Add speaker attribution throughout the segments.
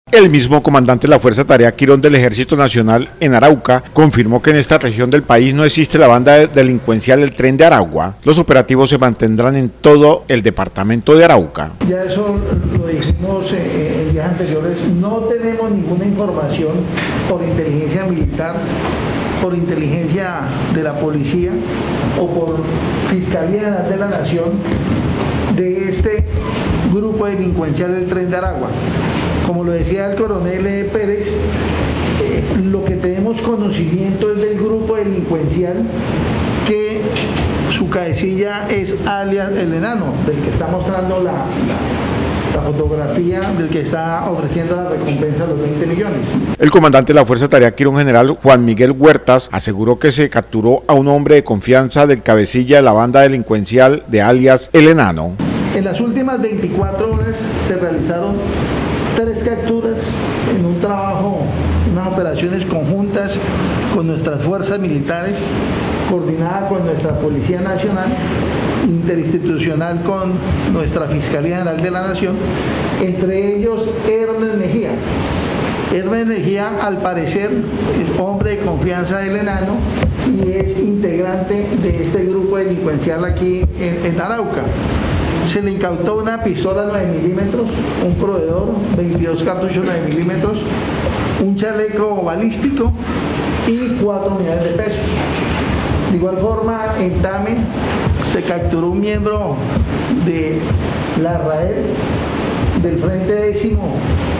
Speaker 1: El mismo comandante de la Fuerza Tarea Quirón del Ejército Nacional en Arauca confirmó que en esta región del país no existe la banda delincuencial El Tren de Aragua. Los operativos se mantendrán en todo el departamento de Arauca.
Speaker 2: Ya eso lo dijimos en días anteriores, no tenemos ninguna información por inteligencia militar, por inteligencia de la policía o por Fiscalía de la Nación de este grupo delincuencial del Tren de Aragua. Como lo decía el coronel Pérez, lo que tenemos conocimiento es del grupo delincuencial que su cabecilla es alias El Enano, del que está mostrando la fotografía, del que está ofreciendo la recompensa de los 20 millones.
Speaker 1: El comandante de la Fuerza Tarea Quirón, general Juan Miguel Huertas, aseguró que se capturó a un hombre de confianza del cabecilla de la banda delincuencial de alias El Enano.
Speaker 2: En las últimas 24 horas se realizaron 3 capturas en un trabajo, unas operaciones conjuntas con nuestras fuerzas militares, coordinada con nuestra Policía Nacional, interinstitucional con nuestra Fiscalía General de la Nación, entre ellos Hermes Mejía. Hermes Mejía, al parecer, es hombre de confianza del Enano y es integrante de este grupo delincuencial aquí en Arauca. Se le incautó una pistola 9 milímetros, un proveedor, 22 cartuchos 9 milímetros, un chaleco balístico y 4 millones de pesos. De igual forma, en Tame se capturó un miembro de la RAEL, del Frente Décimo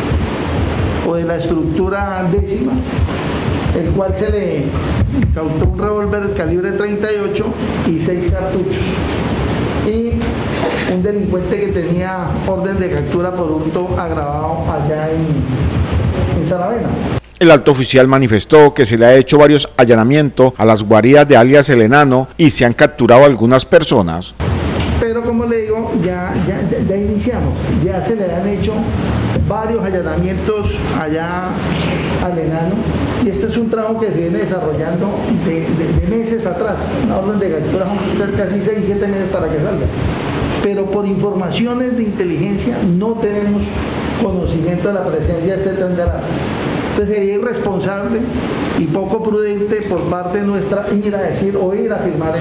Speaker 2: o de la estructura décima, el cual se le incautó un revólver calibre 38 y 6 cartuchos. Y un delincuente que tenía orden de captura por hurto agravado allá en Saravena.
Speaker 1: El alto oficial manifestó que se le ha hecho varios allanamientos a las guaridas de alias El Enano y se han capturado algunas personas.
Speaker 2: Pero como le digo, ya iniciamos, ya se le han hecho varios allanamientos allá al Enano y este es un trabajo que se viene desarrollando de meses atrás. Una orden de captura son casi 6-7 meses para que salga. Pero por informaciones de inteligencia no tenemos conocimiento de la presencia de este tren de Aragua. Entonces sería irresponsable y poco prudente por parte nuestra ir a decir o ir a firmar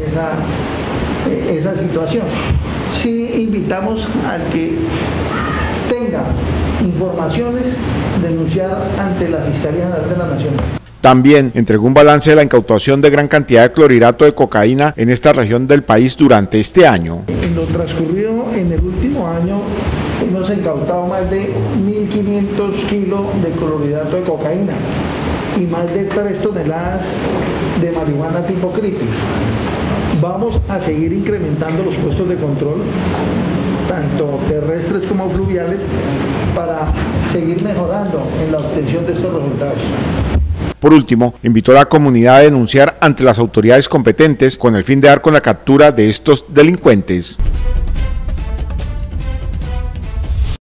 Speaker 2: esa situación. Sí invitamos al que tenga informaciones, denunciar ante la Fiscalía General de la Nación.
Speaker 1: También entregó un balance de la incautación de gran cantidad de clorhidrato de cocaína en esta región del país durante este año.
Speaker 2: En lo transcurrido en el último año hemos incautado más de 1.500 kilos de clorhidrato de cocaína y más de 3 toneladas de marihuana tipo creepy. Vamos a seguir incrementando los puestos de control, tanto terrestres como fluviales, para seguir mejorando en la obtención de estos resultados.
Speaker 1: Por último, invitó a la comunidad a denunciar ante las autoridades competentes con el fin de dar con la captura de estos delincuentes.